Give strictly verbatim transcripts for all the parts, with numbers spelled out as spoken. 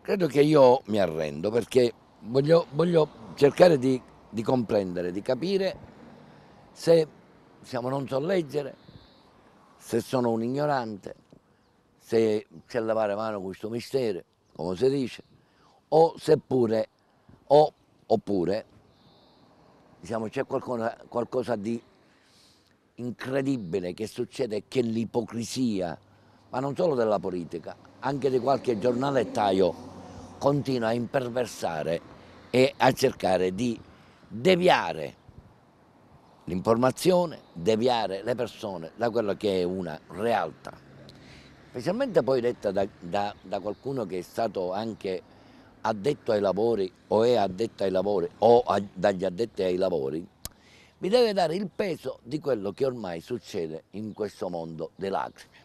Credo che io mi arrendo perché voglio, voglio cercare di, di comprendere, di capire se siamo non so leggere, se sono un ignorante, se c'è a lavare mano questo mistero, come si dice, o seppure, o, oppure diciamo, c'è qualcosa, qualcosa di incredibile che succede, che l'ipocrisia, ma non solo della politica, anche di qualche giornalettaio continua a imperversare e a cercare di deviare l'informazione, deviare le persone da quello che è una realtà. Specialmente poi detta da, da, da qualcuno che è stato anche addetto ai lavori o è addetto ai lavori o a, dagli addetti ai lavori, mi deve dare il peso di quello che ormai succede in questo mondo dei lacrime.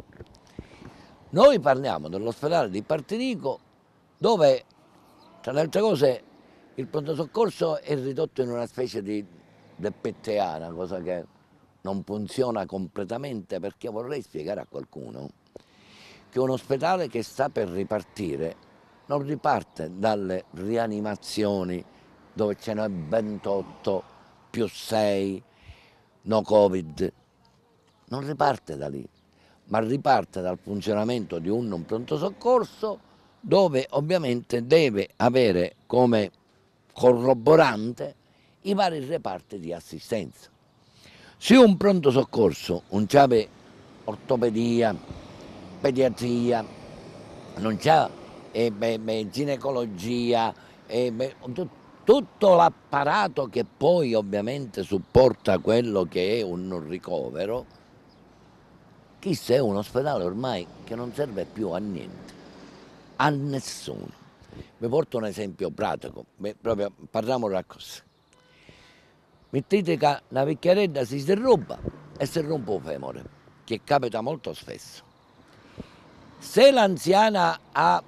Noi parliamo dell'ospedale di Partinico dove, tra le altre cose, il pronto soccorso è ridotto in una specie di, di P T A, una cosa che non funziona completamente, perché vorrei spiegare a qualcuno che un ospedale che sta per ripartire non riparte dalle rianimazioni dove ce n'è ventotto più sei, no Covid, non riparte da lì, ma riparte dal funzionamento di un, un pronto soccorso dove ovviamente deve avere come corroborante i vari reparti di assistenza. Se un pronto soccorso non c'ha ortopedia, pediatria, non c'ha eh, beh, beh, ginecologia, eh, beh, tu- tutto l'apparato che poi ovviamente supporta quello che è un ricovero, chissà, è un ospedale ormai che non serve più a niente, a nessuno. Vi porto un esempio pratico, beh, proprio parliamo di così. Mettete che una vecchiarella si derruba e si rompe il femore, che capita molto spesso. Se l'anziana ha,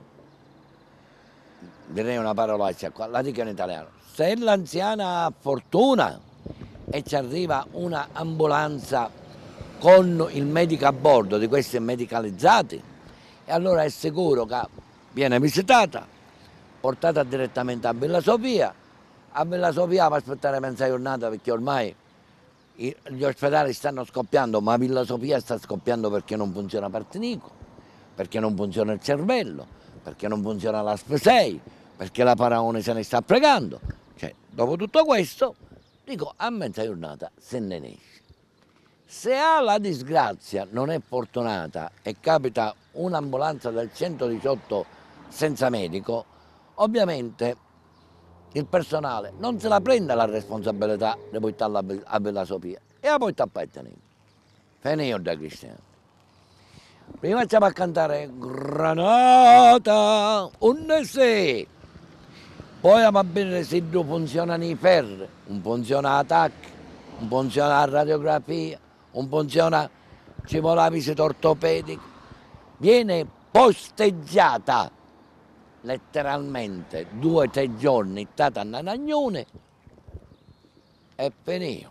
direi una parolaccia qua, la dico in italiano, se l'anziana ha fortuna e ci arriva una ambulanza con il medico a bordo, di questi medicalizzati, e allora è sicuro che viene visitata, portata direttamente a Villa Sofia. A Villa Sofia va a aspettare mezza giornata perché ormai gli ospedali stanno scoppiando, ma Villa Sofia sta scoppiando perché non funziona Partinico, perché non funziona il cervello, perché non funziona l'A S P sei, perché la Paraone se ne sta pregando. Cioè, dopo tutto questo, dico, a mezza giornata se ne esce. Se ha la disgrazia, non è fortunata e capita un'ambulanza del centodiciotto senza medico, ovviamente il personale non se la prende la responsabilità di portarla a Villa Sofia e la porta a Pettenese. Finito da Cristiano. Prima facciamo a cantare Granata, un sì. Poi va bene se non funzionano i ferri, non funziona l'attacco, non funziona la radiografia, non funziona, ci vuole la visita ortopedica. Viene posteggiata letteralmente due o tre giorni, stata a Nanagnone e finito.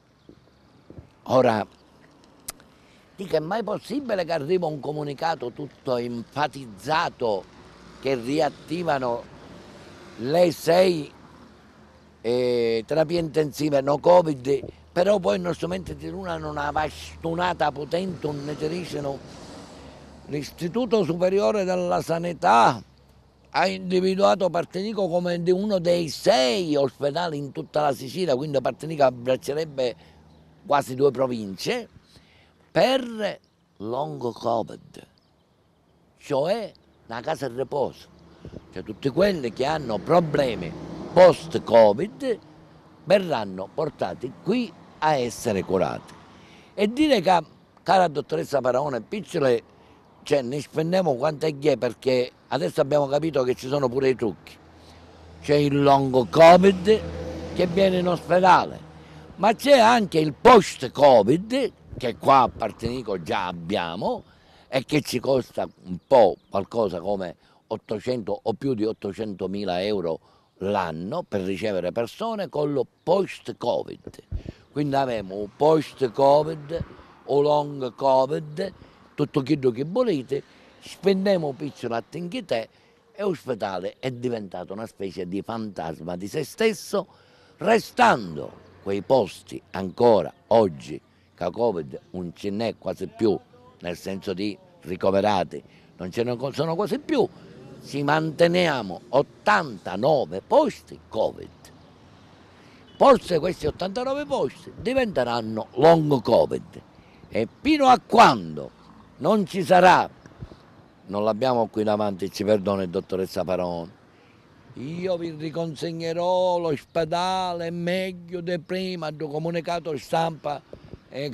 Ora, dico, è mai possibile che arriva un comunicato tutto enfatizzato che riattivano le sei eh, terapie intensive no Covid, però poi il nostro mente di luna non ha bastonata potente, non ne dicono l'Istituto Superiore della Sanità ha individuato Partinico come uno dei sei ospedali in tutta la Sicilia, quindi Partinico abbraccerebbe quasi due province, per long Covid, cioè una casa di riposo. Cioè tutti quelli che hanno problemi post-Covid verranno portati qui a essere curati. E dire che, cara dottoressa Paraone, piccole, cioè ne spendiamo quanto è perché adesso abbiamo capito che ci sono pure i trucchi. C'è il long Covid che viene in ospedale, ma c'è anche il post-Covid che qua a Partinico già abbiamo e che ci costa un po' qualcosa come ottocento o più di ottocentomila euro l'anno per ricevere persone con lo post-Covid. Quindi abbiamo un post-Covid o long Covid, tutto quello che volete, spendiamo piccolo a te e l'ospedale è diventato una specie di fantasma di se stesso, restando quei posti ancora oggi, che Covid non ce n'è quasi più, nel senso di ricoverati, non ce ne sono quasi più, ci manteniamo ottantanove posti Covid. Forse questi ottantanove posti diventeranno long Covid e fino a quando non ci sarà, non l'abbiamo qui davanti, ci perdoni dottoressa Paroni, io vi riconsegnerò l'ospedale meglio di prima, ho comunicato stampa. E...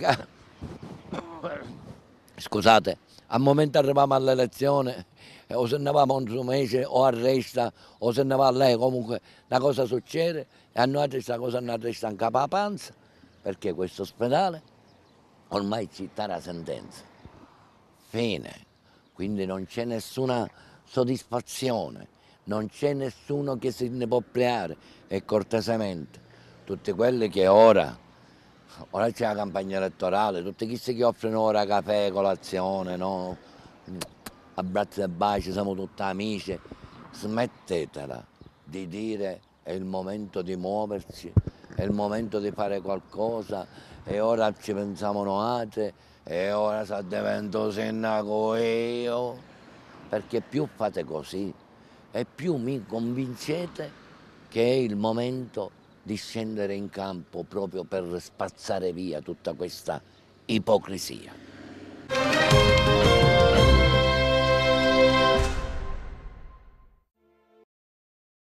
Scusate, al momento arriviamo all'elezione, o se ne va un suo mese o arresta, o se ne va a lei, comunque una cosa succede e a noi questa cosa non arresta in capo alla panza, perché questo ospedale ormai ci dà la sentenza. Fine. Quindi non c'è nessuna soddisfazione, non c'è nessuno che se ne può pliare e cortesemente tutti quelli che ora, ora c'è la campagna elettorale, tutti questi che offrono ora caffè, colazione, no? Abbracci e baci, siamo tutti amici, smettetela di dire è il momento di muoverci, è il momento di fare qualcosa e ora ci pensiamo altri e ora sa divento sindaco io, perché più fate così e più mi convincete che è il momento di scendere in campo proprio per spazzare via tutta questa ipocrisia.